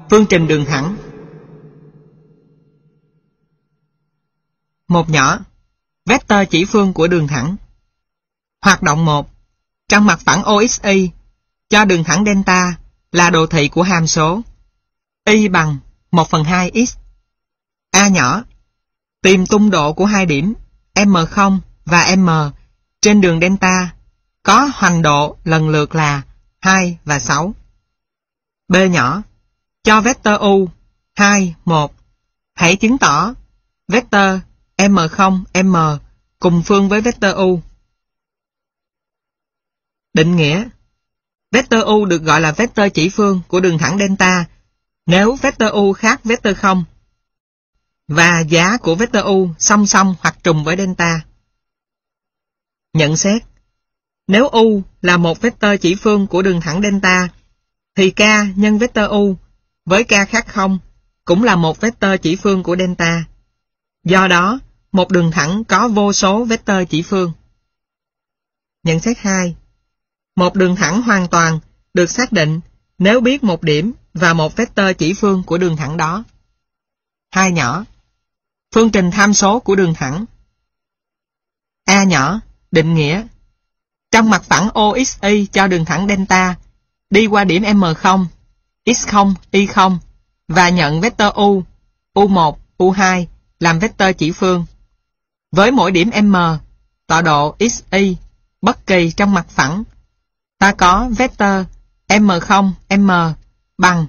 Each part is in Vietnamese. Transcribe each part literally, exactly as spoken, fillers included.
Phương trình đường thẳng. Một nhỏ. Vector chỉ phương của đường thẳng. Hoạt động một. Trong mặt phẳng o ích y, cho đường thẳng delta là đồ thị của hàm số y bằng một phần hai x. A nhỏ. Tìm tung độ của hai điểm M không và M trên đường delta có hoành độ lần lượt là hai và sáu. B nhỏ. Cho vector u hai, một. Hãy chứng tỏ vector M không, M cùng phương với vector u. Định nghĩa. Vector u được gọi là vector chỉ phương của đường thẳng delta nếu vector u khác vector không và giá của vector u song song hoặc trùng với delta. Nhận xét. Nếu u là một vector chỉ phương của đường thẳng delta thì k nhân vector u với k khác không cũng là một vector chỉ phương của delta. Do đó, một đường thẳng có vô số vector chỉ phương. Nhận xét hai. Một đường thẳng hoàn toàn được xác định nếu biết một điểm và một vector chỉ phương của đường thẳng đó. Hai nhỏ. Phương trình tham số của đường thẳng. A nhỏ. Định nghĩa. Trong mặt phẳng o ích y cho đường thẳng delta đi qua điểm M không, x không, y không và nhận vector u, u một, u hai làm vector chỉ phương. Với mỗi điểm M, tọa độ x, y bất kỳ trong mặt phẳng, ta có vector M không, M bằng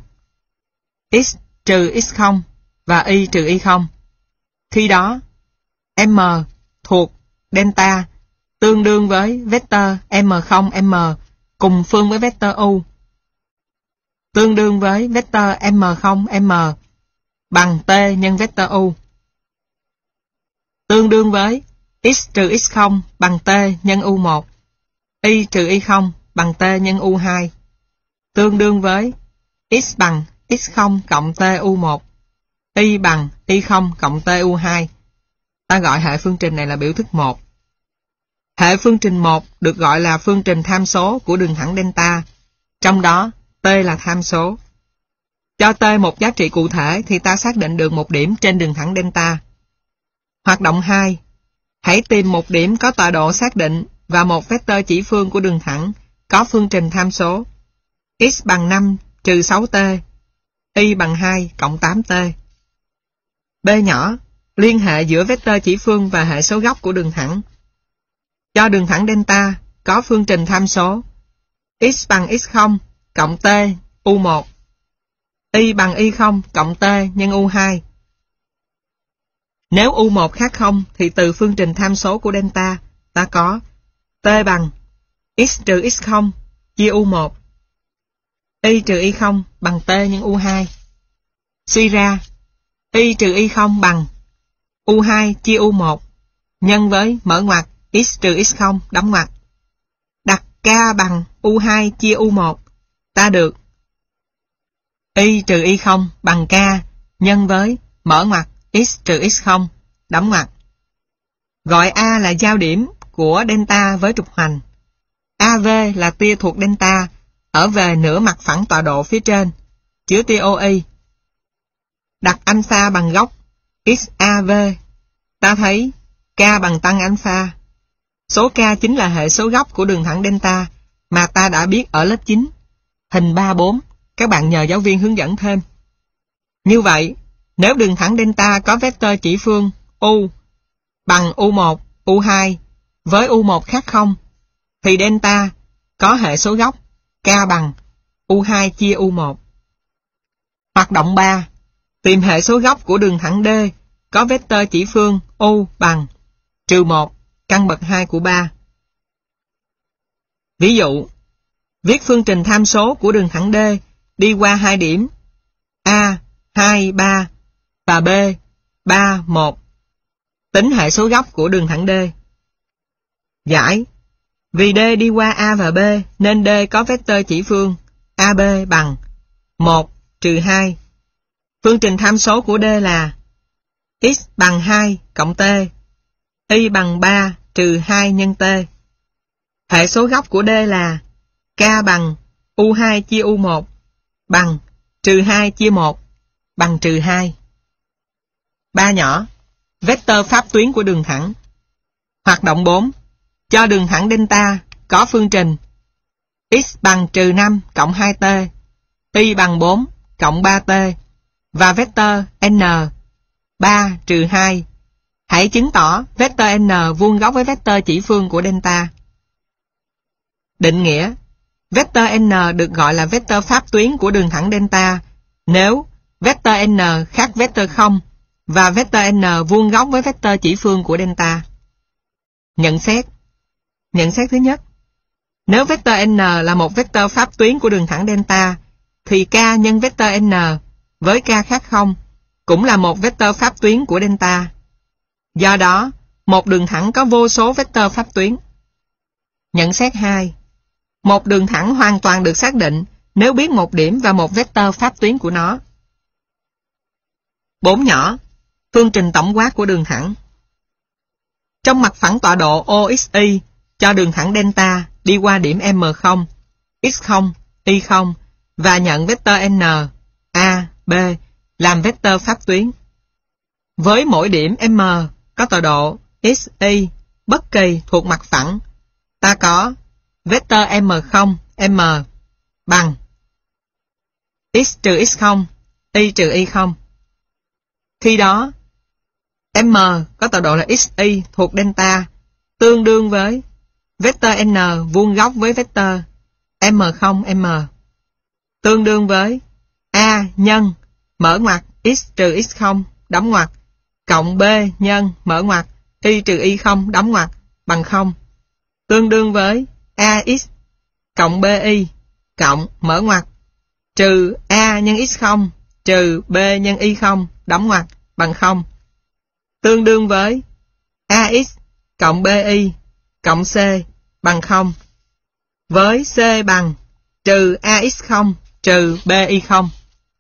x trừ x không và y trừ y không. Khi đó, M thuộc delta tương đương với vector M không, M cùng phương với vector u, tương đương với vector M không, M bằng T nhân vector u, tương đương với x trừ x không bằng T nhân u một, y trừ y không bằng T nhân u hai, tương đương với x bằng x không cộng T u một, y bằng y không cộng T u hai. Ta gọi hệ phương trình này là biểu thức một. Hệ phương trình một được gọi là phương trình tham số của đường thẳng delta, trong đó T là tham số. Cho T một giá trị cụ thể thì ta xác định được một điểm trên đường thẳng delta. Hoạt động hai. Hãy tìm một điểm có tọa độ xác định và một vector chỉ phương của đường thẳng có phương trình tham số x bằng năm trừ sáu t, y bằng hai cộng tám t. B nhỏ. Liên hệ giữa vector chỉ phương và hệ số góc của đường thẳng. Cho đường thẳng delta có phương trình tham số x bằng x không cộng t u một, y bằng y không cộng t nhân u hai. Nếu u một khác không thì từ phương trình tham số của delta ta có t bằng x trừ x không chia u một, y trừ y không bằng t nhân u hai. Suy ra, y trừ y không bằng u hai chia u một nhân với mở ngoặc x trừ x không đóng ngoặc. Đặt k bằng u hai chia u một, ta được y trừ y không bằng k nhân với mở ngoặc x trừ x không đóng ngoặc. Gọi A là giao điểm của delta với trục hoành. a vê là tia thuộc delta ở về nửa mặt phẳng tọa độ phía trên, chứa tia o i. Đặt alpha bằng góc xav, ta thấy k bằng tăng alpha. Số k chính là hệ số góc của đường thẳng delta mà ta đã biết ở lớp chín. Hình ba bốn, các bạn nhờ giáo viên hướng dẫn thêm. Như vậy, nếu đường thẳng delta có vector chỉ phương u bằng u một, u hai với u một khác không, thì delta có hệ số góc k bằng u hai chia u một. Hoạt động ba. Tìm hệ số góc của đường thẳng D có vector chỉ phương u bằng trừ một căn bậc hai của ba. Ví dụ, viết phương trình tham số của đường thẳng D đi qua hai điểm A, hai, ba và B, ba, một. Tính hệ số góc của đường thẳng D. Giải. Vì D đi qua A và B nên D có vector chỉ phương a bê bằng một trừ hai. Phương trình tham số của D là x bằng hai cộng t, y bằng ba trừ hai nhân t. Hệ số góc của D là k bằng u hai chia u một bằng trừ hai chia một bằng trừ hai. ba nhỏ. Vectơ pháp tuyến của đường thẳng. Hoạt động bốn. Cho đường thẳng delta có phương trình x bằng trừ năm cộng hai t, y bằng bốn cộng ba t và vectơ n ba trừ hai. Hãy chứng tỏ vectơ n vuông góc với vectơ chỉ phương của delta. Định nghĩa. Vectơ n được gọi là vectơ pháp tuyến của đường thẳng delta nếu vectơ n khác vectơ không và vectơ n vuông góc với vectơ chỉ phương của delta. Nhận xét. Nhận xét thứ nhất. Nếu vectơ n là một vectơ pháp tuyến của đường thẳng delta, thì k nhân vectơ n với k khác không cũng là một vectơ pháp tuyến của delta. Do đó, một đường thẳng có vô số vectơ pháp tuyến. Nhận xét hai. Một đường thẳng hoàn toàn được xác định nếu biết một điểm và một vectơ pháp tuyến của nó. bốn nhỏ. Phương trình tổng quát của đường thẳng. Trong mặt phẳng tọa độ o ích y cho đường thẳng delta đi qua điểm M không, x không, y không và nhận vectơ n, a, b làm vectơ pháp tuyến. Với mỗi điểm M có tọa độ x, y bất kỳ thuộc mặt phẳng, ta có vectơ M không, M bằng x trừ x không, y trừ y không. Khi đó, M có tọa độ là x, y thuộc delta tương đương với vectơ n vuông góc với vectơ M không, M tương đương với A nhân mở ngoặc x trừ x không đóng ngoặc cộng B nhân mở ngoặc y trừ y không đóng ngoặc bằng không tương đương với ax cộng bi cộng mở ngoặc trừ a nhân x không trừ b nhân y không đóng ngoặc bằng không tương đương với ax cộng bi cộng c bằng không với c bằng trừ ax không trừ bi không.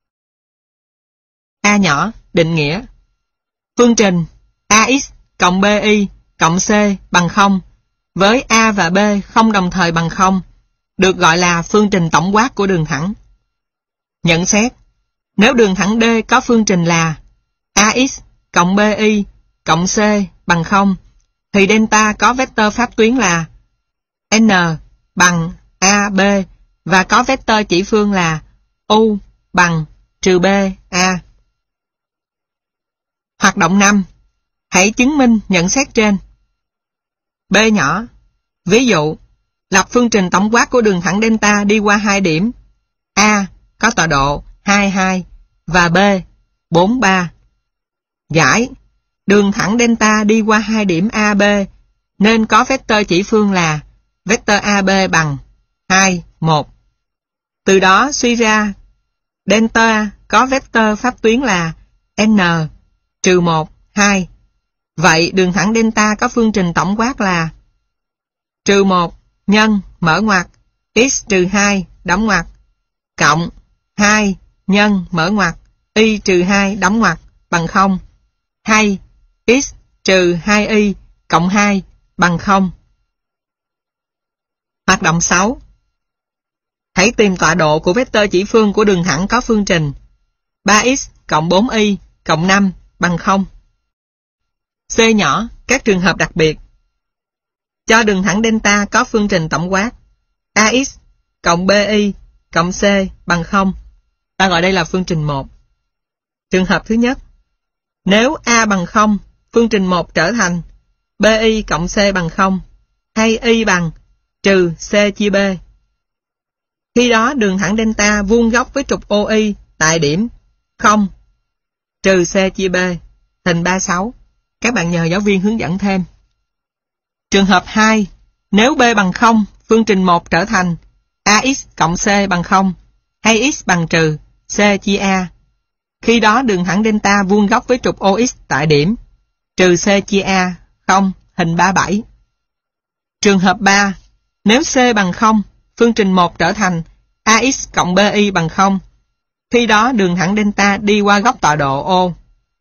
A nhỏ định nghĩa. Phương trình ax cộng bi cộng c bằng không với a và b không đồng thời bằng không được gọi là phương trình tổng quát của đường thẳng. Nhận xét. Nếu đường thẳng D có phương trình là ax cộng bi cộng c bằng không thì delta có vectơ pháp tuyến là n bằng ab và có vectơ chỉ phương là u bằng trừ b a. Hoạt động năm. Hãy chứng minh nhận xét trên. B nhỏ. Ví dụ, lập phương trình tổng quát của đường thẳng delta đi qua hai điểm A có tọa độ hai, hai và B bốn, ba. Giải. Đường thẳng delta đi qua hai điểm a bê nên có vectơ chỉ phương là vectơ a bê bằng hai, một. Từ đó suy ra delta có vectơ pháp tuyến là n trừ một, hai. Vậy đường thẳng delta có phương trình tổng quát là trừ một nhân mở ngoặc x trừ hai đóng ngoặc cộng hai nhân mở ngoặc y trừ hai đóng ngoặc bằng không hay x trừ hai y cộng hai bằng không. Hoạt động sáu. Hãy tìm tọa độ của vectơ chỉ phương của đường thẳng có phương trình ba x cộng bốn y cộng năm bằng không. C nhỏ. Các trường hợp đặc biệt. Cho đường thẳng delta có phương trình tổng quát ax cộng bi cộng c bằng không. Ta gọi đây là phương trình một. Trường hợp thứ nhất. Nếu a bằng không, phương trình một trở thành bi cộng c bằng không hay y bằng trừ c chia b. Khi đó đường thẳng delta vuông góc với trục o i tại điểm không trừ c chia b. Hình ba mươi sáu. Các bạn nhờ giáo viên hướng dẫn thêm. Trường hợp hai. Nếu b bằng không, phương trình một trở thành ax cộng c bằng không hay x bằng trừ c chia a. Khi đó đường thẳng delta vuông góc với trục o x tại điểm trừ c chia a, không. Hình ba mươi bảy. Trường hợp ba. Nếu c bằng không, phương trình một trở thành ax cộng bi bằng không. Khi đó đường thẳng delta đi qua góc tọa độ O.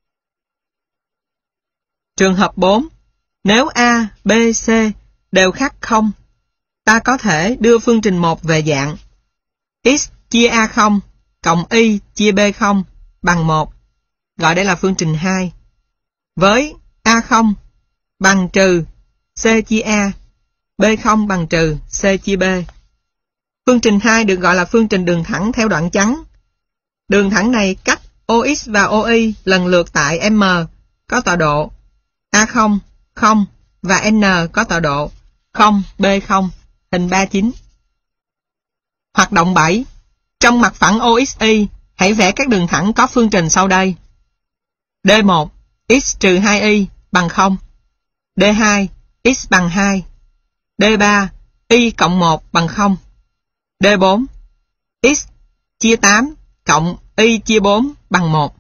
Trường hợp bốn. Nếu a, b, c đều khác không, ta có thể đưa phương trình một về dạng x chia a không cộng y chia b không bằng một, gọi đây là phương trình hai. Với a không bằng trừ c chia a, b không bằng trừ c chia b. Phương trình hai được gọi là phương trình đường thẳng theo đoạn trắng. Đường thẳng này cắt o ích và o y lần lượt tại M có tọa độ a không, không và N có tọa độ không, B không, hình ba chín. Hoạt động bảy. Trong mặt phẳng o ích y, hãy vẽ các đường thẳng có phương trình sau đây. D một, x trừ hai y bằng không. D hai, x bằng hai. D ba, y cộng một bằng không. D bốn, x chia tám cộng y chia bốn bằng một.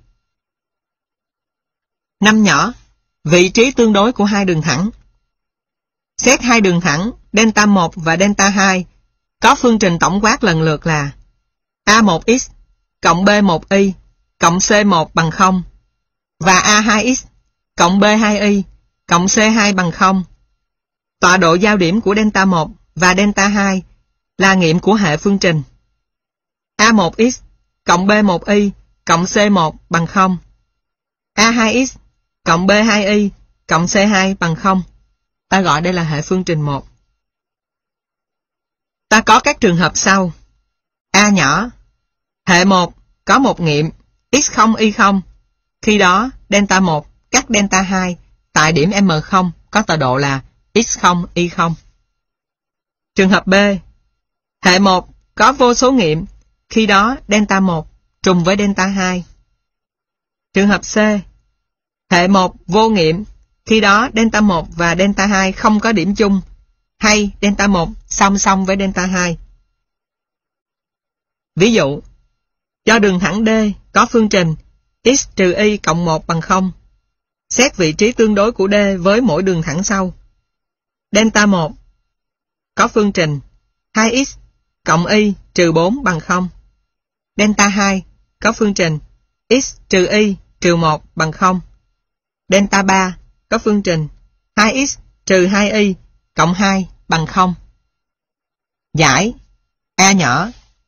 Năm nhỏ. Vị trí tương đối của hai đường thẳng. Xét hai đường thẳng delta một và delta hai có phương trình tổng quát lần lượt là a một x cộng b một y cộng c một bằng không và a hai x cộng b hai y cộng c hai bằng không. Tọa độ giao điểm của delta một và delta hai là nghiệm của hệ phương trình a một x cộng b một y cộng c một bằng không, a hai x cộng b hai y cộng c hai bằng không. Ta gọi đây là hệ phương trình một. Ta có các trường hợp sau. A nhỏ. Hệ một có một nghiệm x không y không. Khi đó delta một cắt delta hai tại điểm M không có tọa độ là x không y không. Trường hợp B. Hệ một có vô số nghiệm. Khi đó delta một trùng với delta hai. Trường hợp C. Hệ một vô nghiệm. Khi đó delta một và delta hai không có điểm chung, hay delta một song song với delta hai. Ví dụ, cho đường thẳng D có phương trình x trừ y cộng một bằng không. Xét vị trí tương đối của D với mỗi đường thẳng sau. Delta một có phương trình hai x cộng y trừ bốn bằng không. Delta hai có phương trình x trừ y trừ một bằng không. Delta ba có phương trình hai x trừ hai y cộng hai bằng không. Giải A nhỏ.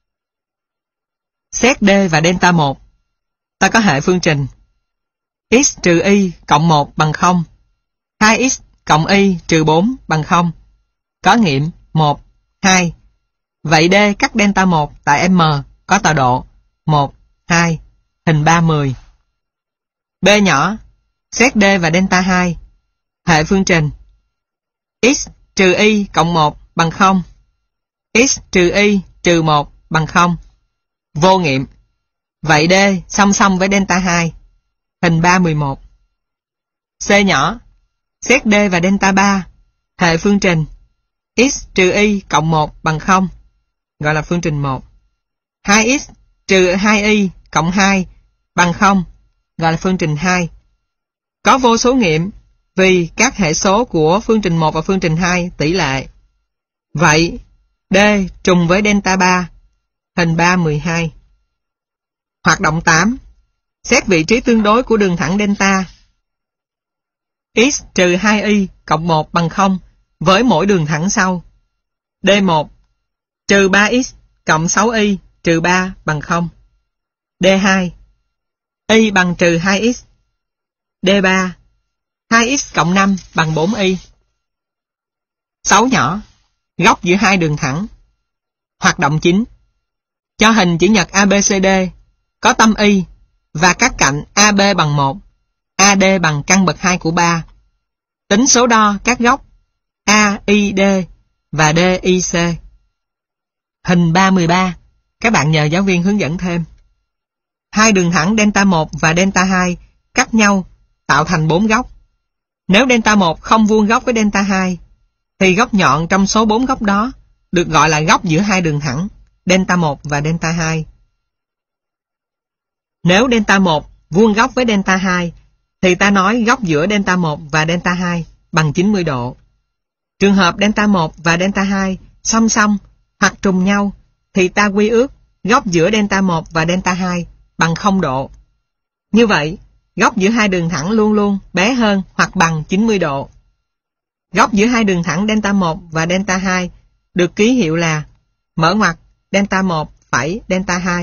Xét D và delta một. Ta có hệ phương trình x trừ y cộng một bằng không. hai x cộng y trừ bốn bằng không. Có nghiệm một, hai. Vậy D cắt delta một tại M có tọa độ một, hai, hình ba mươi. B nhỏ. Xét D và delta hai. Hệ phương trình x trừ y cộng một bằng không. X trừ y trừ một bằng không. Vô nghiệm. Vậy D song song với delta hai. Hình ba mười một. C nhỏ. Xét D và delta ba. Hệ phương trình x trừ y cộng một bằng không. Gọi là phương trình một. hai x trừ hai y cộng hai bằng không. Gọi là phương trình hai. Có vô số nghiệm vì các hệ số của phương trình một và phương trình hai tỷ lệ. Vậy D trùng với delta ba. Hình ba mười hai. Hoạt động tám. Xét vị trí tương đối của đường thẳng delta. X trừ hai y cộng một bằng không với mỗi đường thẳng sau. D một trừ ba x cộng sáu y trừ ba bằng không. D hai y bằng trừ hai x. D ba hai x cộng năm bằng bốn y. sáu nhỏ. Góc giữa hai đường thẳng. Hoạt động chín. Cho hình chữ nhật a bê xê đê có tâm y và các cạnh a bê bằng một, a đê bằng căn bậc hai của ba. Tính số đo các góc a i đê và d i c. Hình ba mười ba. Các bạn nhờ giáo viên hướng dẫn thêm. Hai đường thẳng delta một và delta hai cắt nhau tạo thành bốn góc. Nếu delta một không vuông góc với delta hai, thì góc nhọn trong số bốn góc đó được gọi là góc giữa hai đường thẳng delta một và delta hai. Nếu delta một vuông góc với delta hai, thì ta nói góc giữa delta một và delta hai bằng chín mươi độ. Trường hợp delta một và delta hai song song hoặc trùng nhau, thì ta quy ước góc giữa delta một và delta hai bằng không độ. Như vậy, góc giữa hai đường thẳng luôn luôn bé hơn hoặc bằng chín mươi độ. Góc giữa hai đường thẳng delta một và delta hai được ký hiệu là mở ngoặc delta một phẩy delta hai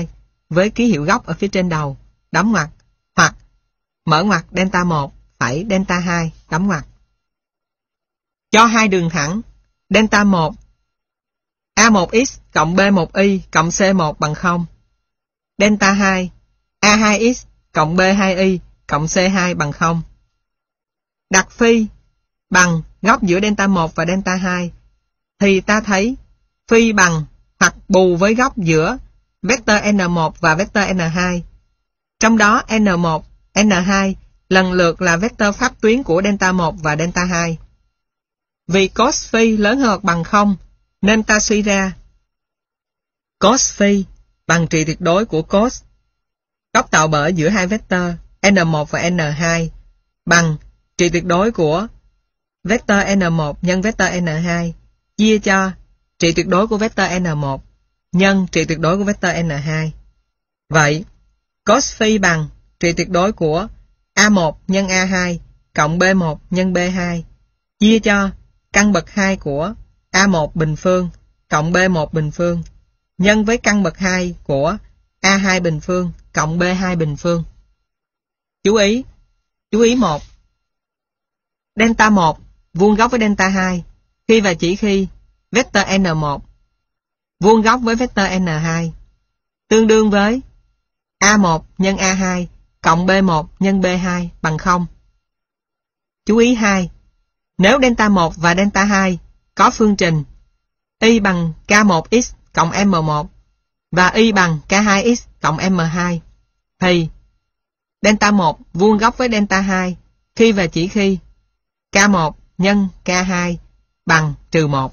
với ký hiệu góc ở phía trên đầu, đóng ngoặc, hoặc mở ngoặc delta một phẩy delta hai, đóng ngoặc. Cho hai đường thẳng delta một a một x cộng b một y cộng c một bằng không. Delta hai a hai x cộng b hai y cộng c hai bằng không. Đặt phi bằng góc giữa delta một và delta hai thì ta thấy phi bằng hoặc bù với góc giữa vector n một và vector n hai. Trong đó n một, n hai lần lượt là vector pháp tuyến của delta một và delta hai. Vì cos phi lớn hơn hoặc bằng không, nên ta suy ra cos phi bằng trị tuyệt đối của cos góc tạo bở giữa hai vector n một và n hai bằng trị tuyệt đối của vector n một nhân vector n hai chia cho trị tuyệt đối của vector n một nhân trị tuyệt đối của vector n hai. Vậy, cos phi bằng trị tuyệt đối của a một nhân a hai cộng b một nhân b hai chia cho căn bậc hai của a một bình phương cộng b một bình phương nhân với căn bậc hai của a hai bình phương cộng b hai bình phương. Chú ý, chú ý một. Delta một vuông góc với delta hai khi và chỉ khi vector n một vuông góc với vector n hai tương đương với a một nhân a hai cộng b một nhân b hai bằng không. Chú ý hai. Nếu delta một và delta hai có phương trình y bằng k một x cộng m một và y bằng k hai x cộng m hai thì delta một vuông góc với delta hai khi và chỉ khi k một nhân k hai bằng trừ một.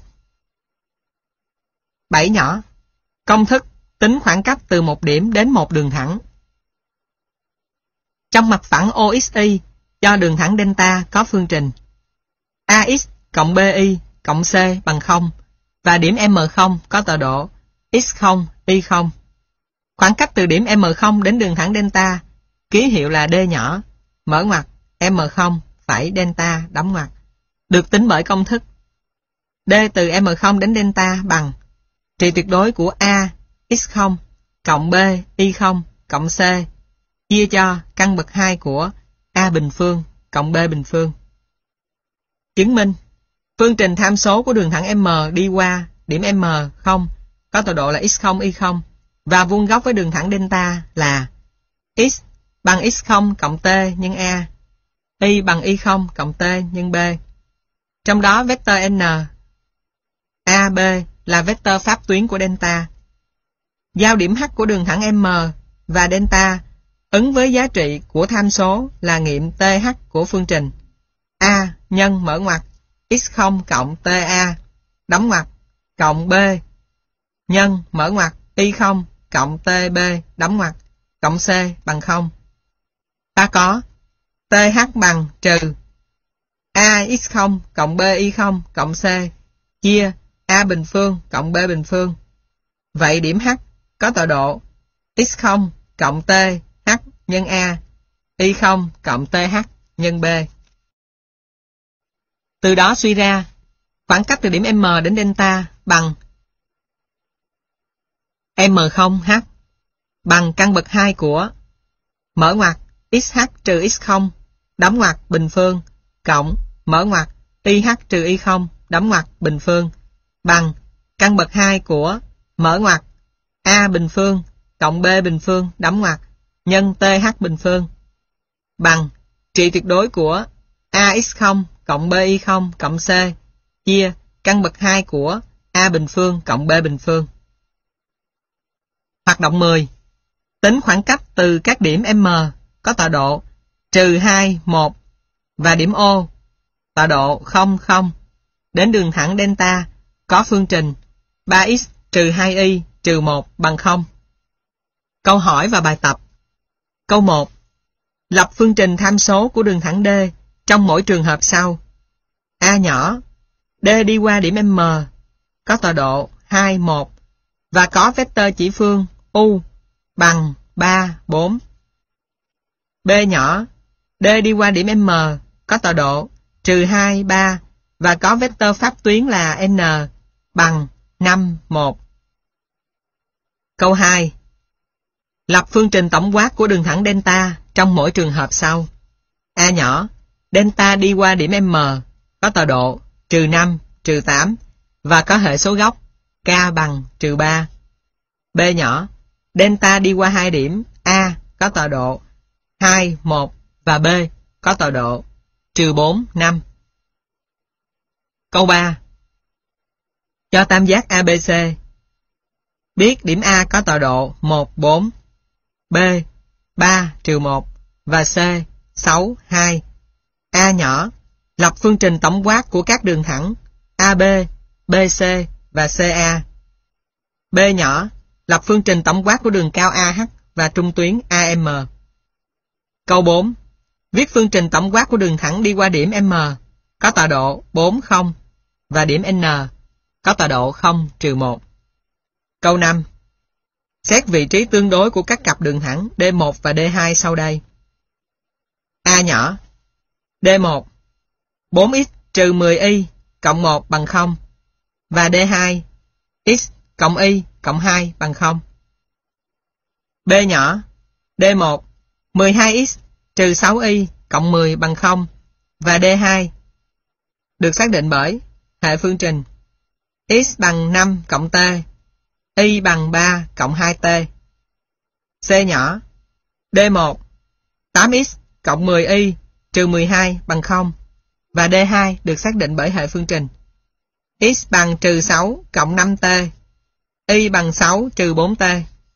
bảy nhỏ. Công thức tính khoảng cách từ một điểm đến một đường thẳng. Trong mặt phẳng o ích y cho đường thẳng delta có phương trình ax cộng bi cộng c bằng không và điểm M không có tọa độ x không, y không. Khoảng cách từ điểm M không đến đường thẳng delta ký hiệu là d nhỏ, mở ngoặc M không phẩy delta đóng ngoặc, được tính bởi công thức d từ M không đến delta bằng trị tuyệt đối của a x không cộng b y không cộng c chia cho căn bậc hai của a bình phương cộng b bình phương. Chứng minh phương trình tham số của đường thẳng M đi qua điểm M không có tọa độ là x không, y không và vuông góc với đường thẳng delta là x bằng x không cộng t nhân a, y bằng y không cộng t nhân b. Trong đó vector n, a, b là vector pháp tuyến của delta. Giao điểm H của đường thẳng M và delta ứng với giá trị của tham số là nghiệm tê hát của phương trình a nhân mở ngoặc x không cộng ta đóng ngoặc cộng b nhân mở ngoặc y không cộng tb đóng ngoặc cộng c bằng không. Ta có th bằng trừ a x không cộng b y không cộng c chia a bình phương cộng b bình phương. Vậy điểm H có tọa độ x không cộng t h nhân a, y không cộng th nhân b. Từ đó suy ra khoảng cách từ điểm M đến delta bằng M không h bằng căn bậc hai của mở ngoặc xh trừ x không đóng ngoặc bình phương cộng mở ngoặc y h trừ y không đóng ngoặc bình phương bằng căn bậc hai của mở ngoặc a bình phương cộng b bình phương đóng ngoặc nhân th bình phương bằng trị tuyệt đối của ax không cộng bi không cộng c chia căn bậc hai của a bình phương cộng b bình phương. Hoạt động mười. Tính khoảng cách từ các điểm M có tọa độ trừ hai, một và điểm O tọa độ không, không đến đường thẳng delta có phương trình ba x trừ hai y trừ một bằng không. Câu hỏi và bài tập. Câu một. Lập phương trình tham số của đường thẳng D trong mỗi trường hợp sau. A nhỏ, D đi qua điểm M có tọa độ hai, một và có vector chỉ phương U bằng ba, bốn. B nhỏ, D đi qua điểm M có tọa độ trừ hai, ba và có vector pháp tuyến là N bằng năm, một. Câu hai. Lập phương trình tổng quát của đường thẳng delta trong mỗi trường hợp sau. A nhỏ, delta đi qua điểm M, có tọa độ trừ năm, trừ tám, và có hệ số góc k bằng trừ ba. B nhỏ, delta đi qua hai điểm A có tọa độ hai, một và B có tọa độ trừ bốn, năm. Câu ba. Cho tam giác a bê xê. Biết điểm A có tọa độ một, bốn, B ba, trừ một và C sáu, hai. A nhỏ, lập phương trình tổng quát của các đường thẳng a bê, bê xê và xê a. B nhỏ, lập phương trình tổng quát của đường cao a hát và trung tuyến a em. Câu bốn. Viết phương trình tổng quát của đường thẳng đi qua điểm M có tọa độ bốn, không và điểm N có tọa độ không, trừ một. Câu năm. Xét vị trí tương đối của các cặp đường thẳng D một và D hai sau đây. A nhỏ, D một, bốn x trừ mười y cộng một bằng không và D hai, x cộng y cộng hai bằng không. B nhỏ, D một, mười hai x trừ sáu y cộng mười bằng không và D hai được xác định bởi hệ phương trình x bằng năm cộng t, y bằng ba cộng hai t. C nhỏ, D một, tám x cộng mười y trừ mười hai bằng không và D hai được xác định bởi hệ phương trình x bằng trừ sáu cộng năm t, y bằng sáu trừ bốn t.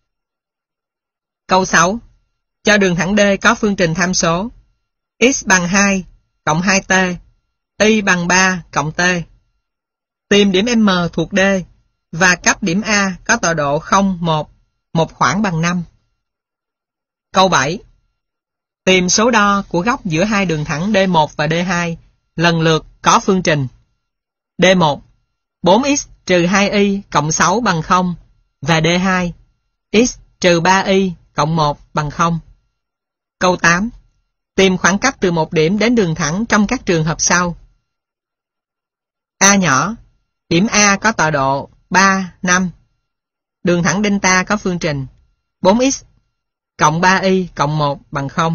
Câu sáu. Cho đường thẳng D có phương trình tham số x bằng hai cộng hai t, y bằng ba cộng t. Tìm điểm M thuộc D và cấp điểm A có tọa độ không, một, một khoảng bằng năm. Câu bảy. Tìm số đo của góc giữa hai đường thẳng D một và D hai lần lượt có phương trình D một, bốn x trừ hai y cộng sáu bằng không và D hai, x trừ ba y cộng một bằng không. Câu tám. Tìm khoảng cách từ một điểm đến đường thẳng trong các trường hợp sau. A nhỏ, điểm A có tọa độ ba, năm. Đường thẳng delta có phương trình bốn x cộng ba y cộng một bằng không.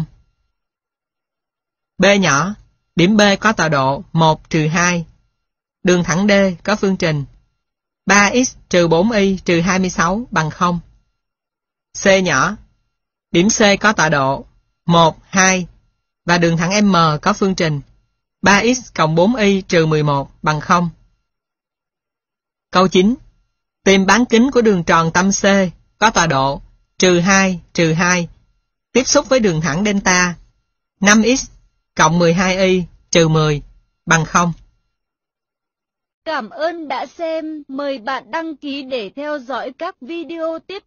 B nhỏ, điểm B có tọa độ một trừ hai. Đường thẳng D có phương trình ba x trừ bốn y trừ hai mươi sáu bằng không. C nhỏ, điểm C có tọa độ một, hai và đường thẳng M có phương trình ba x cộng bốn y trừ mười một bằng không. Câu chín. Tìm bán kính của đường tròn tâm C có tọa độ trừ hai, trừ hai tiếp xúc với đường thẳng delta năm x cộng mười hai y trừ mười bằng không. Cảm ơn đã xem. Mời bạn đăng ký để theo dõi các video tiếp